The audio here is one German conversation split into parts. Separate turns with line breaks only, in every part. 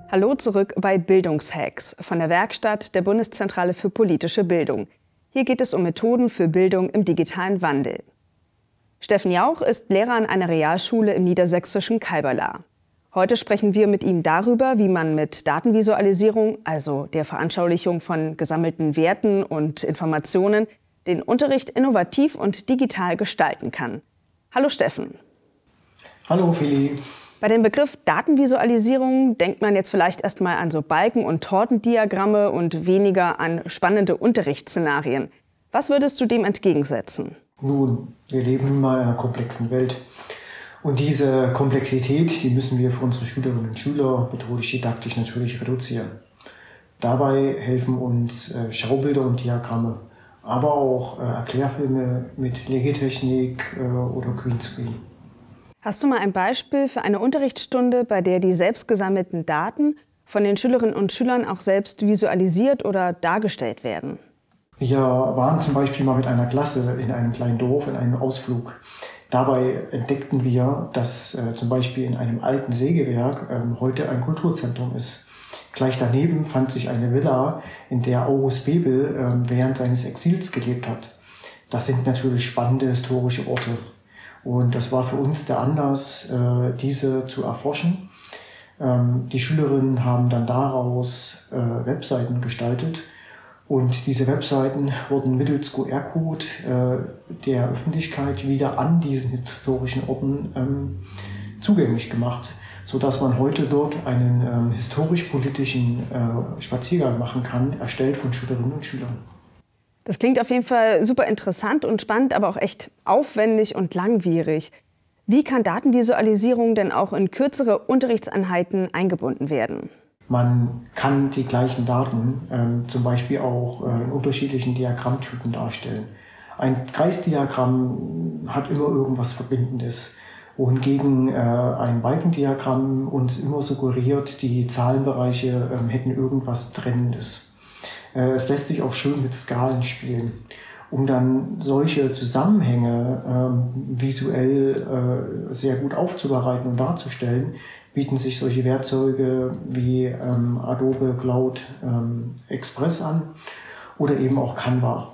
Hallo zurück bei Bildungshacks von der Werkstatt der Bundeszentrale für politische Bildung. Hier geht es um Methoden für Bildung im digitalen Wandel. Steffen Jauch ist Lehrer an einer Realschule im niedersächsischen Kalberlaar. Heute sprechen wir mit ihm darüber, wie man mit Datenvisualisierung, also der Veranschaulichung von gesammelten Werten und Informationen, den Unterricht innovativ und digital gestalten kann. Hallo Steffen.
Hallo Feli.
Bei dem Begriff Datenvisualisierung denkt man jetzt vielleicht erstmal an so Balken- und Tortendiagramme und weniger an spannende Unterrichtsszenarien. Was würdest du dem entgegensetzen?
Nun, wir leben nun mal in einer komplexen Welt. Und diese Komplexität, die müssen wir für unsere Schülerinnen und Schüler methodisch-didaktisch natürlich reduzieren. Dabei helfen uns Schaubilder und Diagramme, aber auch Erklärfilme mit Legetechnik oder Greenscreen.
Hast du mal ein Beispiel für eine Unterrichtsstunde, bei der die selbst gesammelten Daten von den Schülerinnen und Schülern auch selbst visualisiert oder dargestellt werden?
Wir waren zum Beispiel mal mit einer Klasse in einem kleinen Dorf in einem Ausflug. Dabei entdeckten wir, dass zum Beispiel in einem alten Sägewerk heute ein Kulturzentrum ist. Gleich daneben fand sich eine Villa, in der August Bebel während seines Exils gelebt hat. Das sind natürlich spannende historische Orte. Und das war für uns der Anlass, diese zu erforschen. Die Schülerinnen haben dann daraus Webseiten gestaltet. Und diese Webseiten wurden mittels QR-Code der Öffentlichkeit wieder an diesen historischen Orten zugänglich gemacht, sodass man heute dort einen historisch-politischen Spaziergang machen kann, erstellt von Schülerinnen und Schülern.
Das klingt auf jeden Fall super interessant und spannend, aber auch echt aufwendig und langwierig. Wie kann Datenvisualisierung denn auch in kürzere Unterrichtseinheiten eingebunden werden?
Man kann die gleichen Daten zum Beispiel auch in unterschiedlichen Diagrammtypen darstellen. Ein Kreisdiagramm hat immer irgendwas Verbindendes, wohingegen ein Balkendiagramm uns immer suggeriert, die Zahlenbereiche hätten irgendwas Trennendes. Es lässt sich auch schön mit Skalen spielen, um dann solche Zusammenhänge visuell sehr gut aufzubereiten und darzustellen, bieten sich solche Werkzeuge wie Adobe Cloud Express an oder eben auch Canva.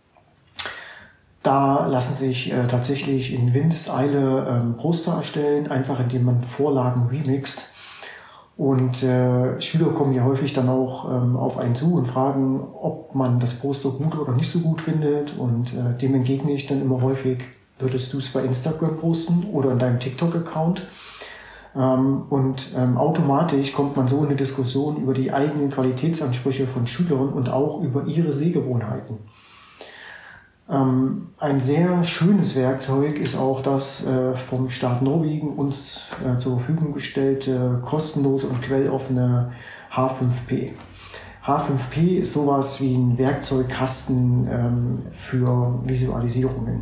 Da lassen sich tatsächlich in Windeseile Poster erstellen, einfach indem man Vorlagen remixt. Und Schüler kommen ja häufig dann auch auf einen zu und fragen, ob man das Poster gut oder nicht so gut findet. Und dem entgegne ich dann immer häufig, würdest du es bei Instagram posten oder in deinem TikTok-Account? Automatisch kommt man so in eine Diskussion über die eigenen Qualitätsansprüche von Schülern und auch über ihre Sehgewohnheiten. Ein sehr schönes Werkzeug ist auch das vom Staat Norwegen uns zur Verfügung gestellte kostenlose und quelloffene H5P. H5P ist sowas wie ein Werkzeugkasten für Visualisierungen.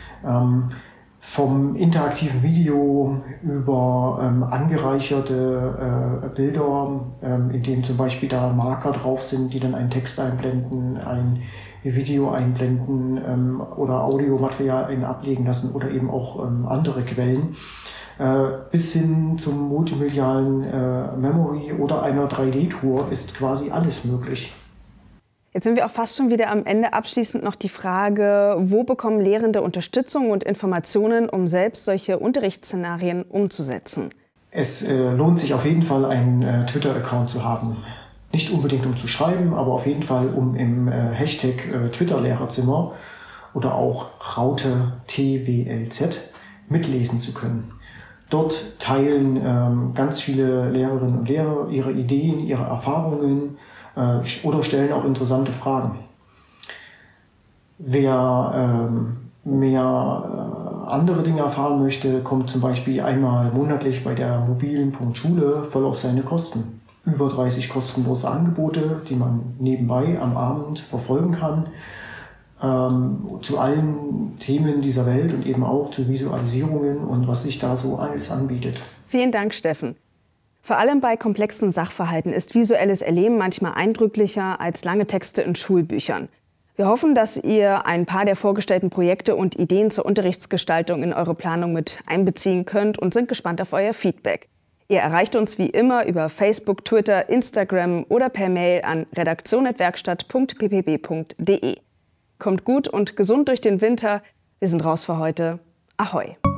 Vom interaktiven Video über angereicherte Bilder, in denen zum Beispiel da Marker drauf sind, die dann einen Text einblenden, ein Video einblenden oder Audiomaterial ablegen lassen oder eben auch andere Quellen, bis hin zum multimedialen Memory oder einer 3D-Tour ist quasi alles möglich.
Jetzt sind wir auch fast schon wieder am Ende. Abschließend noch die Frage, wo bekommen Lehrende Unterstützung und Informationen, um selbst solche Unterrichtsszenarien umzusetzen?
Es lohnt sich auf jeden Fall, einen Twitter-Account zu haben. Nicht unbedingt um zu schreiben, aber auf jeden Fall um im Hashtag Twitter-Lehrerzimmer oder auch Raute TWLZ mitlesen zu können. Dort teilen ganz viele Lehrerinnen und Lehrer ihre Ideen, ihre Erfahrungen oder stellen auch interessante Fragen. Wer mehr andere Dinge erfahren möchte, kommt zum Beispiel einmal monatlich bei der mobilen Schule voll auf seine Kosten. Über 30 kostenlose Angebote, die man nebenbei am Abend verfolgen kann, zu allen Themen dieser Welt und eben auch zu Visualisierungen und was sich da so alles anbietet.
Vielen Dank, Steffen. Vor allem bei komplexen Sachverhalten ist visuelles Erleben manchmal eindrücklicher als lange Texte in Schulbüchern. Wir hoffen, dass ihr ein paar der vorgestellten Projekte und Ideen zur Unterrichtsgestaltung in eure Planung mit einbeziehen könnt und sind gespannt auf euer Feedback. Ihr erreicht uns wie immer über Facebook, Twitter, Instagram oder per Mail an redaktion@werkstatt.ppb.de. Kommt gut und gesund durch den Winter. Wir sind raus für heute. Ahoi!